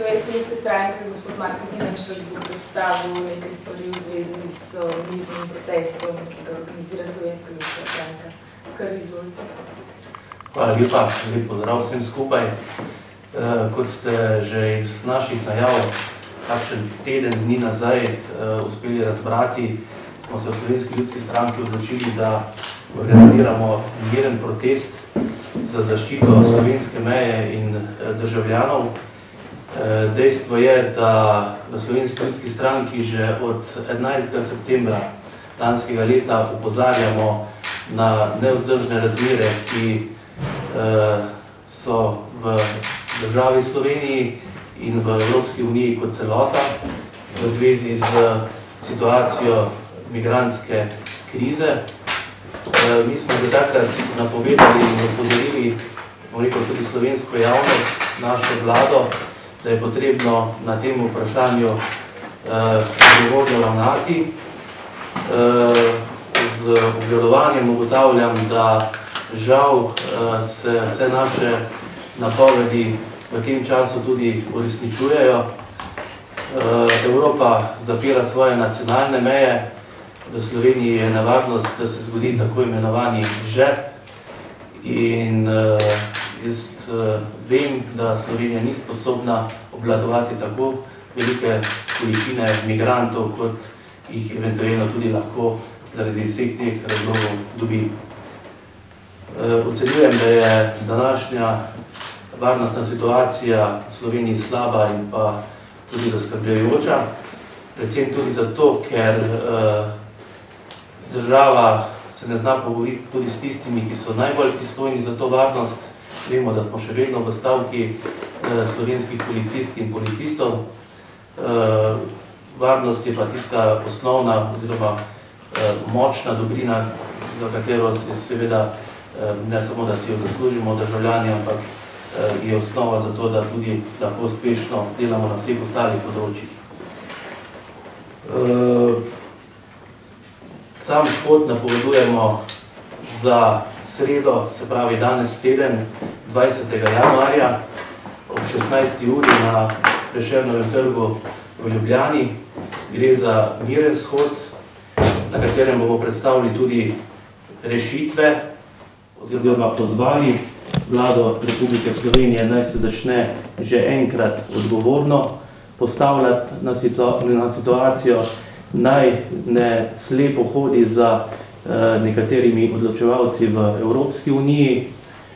Slovenske ljudske stranke, gospod Marko Zidanšek, bo predstavil nekaj stvari v zvezi s mirnim protestom, ki ga organizira Slovenska ljudska stranka. Kar izvolite. Hvala lepa, lep pozdrav vsem skupaj. Kot ste že iz naših najav kakšen teden dni nazaj uspeli razbrati, smo se v Slovenski ljudski stranki odločili, da organiziramo miren protest za zaščito slovenske meje in državljanov. Dejstvo je, da v Slovenski ljudski stranki že od 11. septembra lanskega leta opozarjamo na nevzdržne razmere, ki so v državi Sloveniji in v Evropski uniji kot celota v zvezi z situacijo migrantske krize. Mi smo že takrat napovedali in opozorili tudi slovensko javnost, našo vlado, da je potrebno na tem vprašanju odgovorno ravnati. Z obžalovanjem ugotavljam, da žal se vse naše napovedi v tem času tudi uresničujejo. Evropa zapira svoje nacionalne meje, v Sloveniji je nevarnost, da se zgodi tako imenovani žep. In jaz vem, da Slovenija ni sposobna obvladovati tako velike količine migrantov, kot jih eventualno tudi lahko zaradi vseh teh razlogov dobi. Ocenjujem, da je današnja varnostna situacija v Sloveniji slaba in pa tudi zaskrbljujoča. Predvsem tudi zato, ker država se ne zna pogovoriti tudi s tistimi, ki so najbolj pristojni za to varnost. Vemo, da smo še vedno v stavki slovenskih policistk in policistov. Varnost je pa tista osnovna oziroma močna dobrina, za katero se seveda ne samo, da si jo zaslužimo državljani, ampak je osnova za to, da tudi lahko uspešno delamo na vseh ostalih področjih. Sam shod napovedujemo za sredo, se pravi danes teden, 20. januarja ob 16. uri na Prešernovem trgu v Ljubljani. Gre za miren shod, na katerem bomo predstavili tudi rešitve oziroma pozvali vlado Republike Slovenije, naj se začne že enkrat odgovorno postavljati na situacijo, naj ne slepo hodi za nekaterimi odločevalci v Evropski uniji.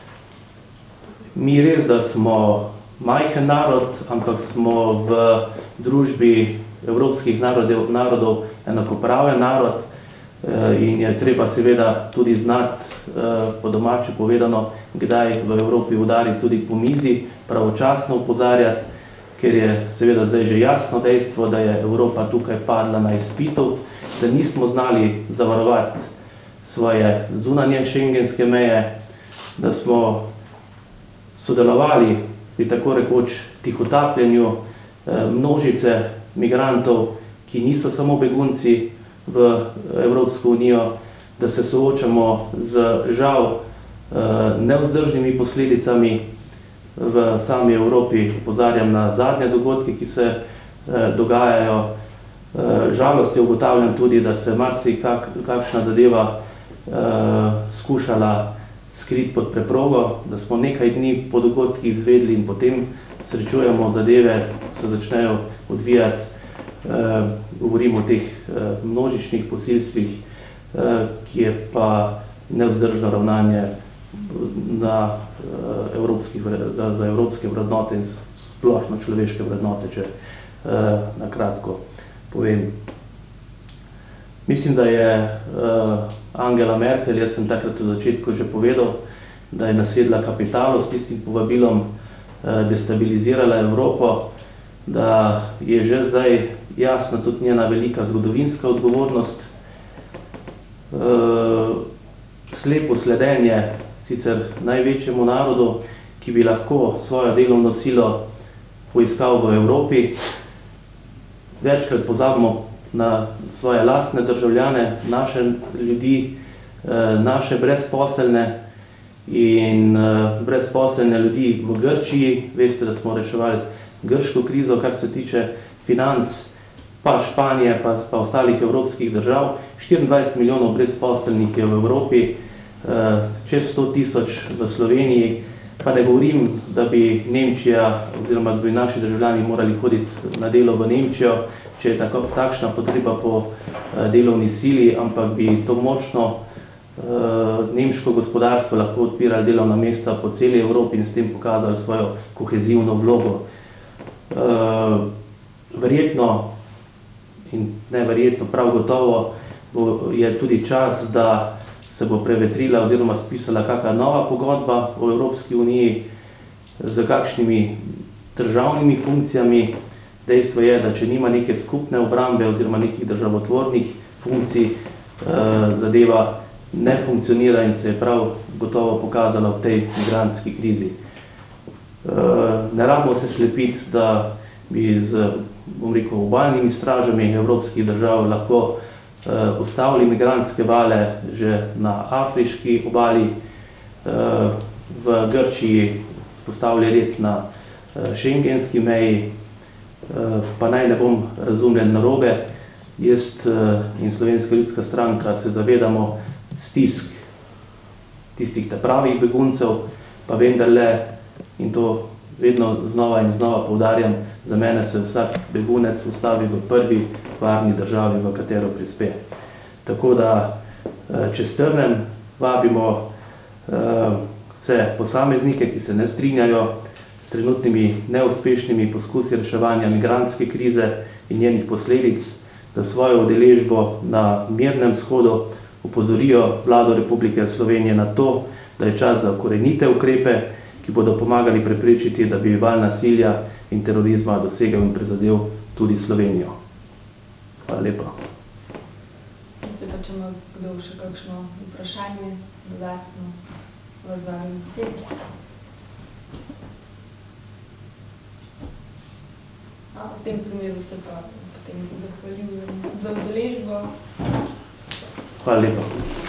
Mi res, da smo majhen narod, ampak smo v družbi evropskih narodov enakopraven narod in je treba seveda tudi znati, po domače povedano, kdaj v Evropi udariti tudi po mizi, pravočasno opozarjati, ker je seveda zdaj že jasno dejstvo, da je Evropa tukaj padla na izpitu, da nismo znali zavarovati svoje zunanje šengenske meje, da smo sodelovali pri tako rekoč tihotapljenju množice migrantov, ki niso samo begunci v Evropsko unijo, da se soočamo z žal nevzdržnimi posledicami v sami Evropi. Opozarjam na zadnje dogodke, ki se dogajajo. Žalostjo ugotavljam tudi, da se marsikakšna zadeva skušala skriti pod preprogo, da smo nekaj dni po dogodkih izvedli in potem srečujemo zadeve, se začnejo odvijati. Govorimo o teh množičnih posilstvih, ki je pa nevzdržno ravnanje za evropske vrednote in splošno človeške vrednote, če na kratko povem. Mislim, da je Angela Merkel, jaz sem takrat v začetku že povedal, da je nasedla kapitalu s tistim povabilom, destabilizirala Evropo, da je že zdaj jasna tudi njena velika zgodovinska odgovornost. Slepo sledenje sicer največjemu narodu, ki bi lahko svojo delovno silo poiskal v Evropi. Večkrat pozabimo na svoje lastne državljane, naše ljudi, naše brezposelne in brezposelne ljudi v Grčiji. Veste, da smo reševali grško krizo, kar se tiče financ, pa Španije, pa ostalih evropskih držav. 24 milijonov brezposelnih je v Evropi, čez 100 tisoč v Sloveniji, pa ne govorim, da bi Nemčija oziroma da bi naši državljani morali hoditi na delo v Nemčijo, če je takšna potreba po delovni sili, ampak bi to močno nemško gospodarstvo lahko odpirali delovna mesta po celi Evropi in s tem pokazali svojo kohezivno vlogo. Verjetno in neverjetno, prav gotovo je tudi čas, da se bo prevetrila oziroma spisala kakšna nova pogodba o Evropski uniji z kakšnimi državnimi funkcijami. Dejstvo je, da če nima neke skupne obrambe oziroma nekih državotvornih funkcij, zadeva ne funkcionira in se je prav gotovo pokazala v tej migrantski krizi. Ne rabimo se slepiti, da bi z, bom rekel, obalnimi stražami evropskih držav lahko ustavili migrantske vale že na afriški obali, v Grčiji spostavili red na schengenski meji, pa naj ne bom razumljen narobe, jaz in Slovenska ljudska stranka se zavedamo stisk tistih pravih beguncev, pa vendarle, in to vedno znova in znova poudarjam, za mene se vsak begunec ustavi v prvi varni državi, v katero prispe. Tako da, če strnem, vabimo vse posameznike, ki se ne strinjajo s trenutnimi neuspešnimi poskusi reševanja migrantske krize in njenih posledic, da svojo udeležbo na mirnem shodu opozorijo Vlado Republike Slovenije na to, da je čas za korenite ukrepe, ki bodo pomagali preprečiti, da bi val nasilja in terorizma dosegel in prizadel tudi Slovenijo. Hvala lepa. Zdaj pa, če ima kdo še kakšno vprašanje, dodatno vas vabim k besedi. V tem primeru se pa potem zahvaljujem za udeležbo. Hvala lepa.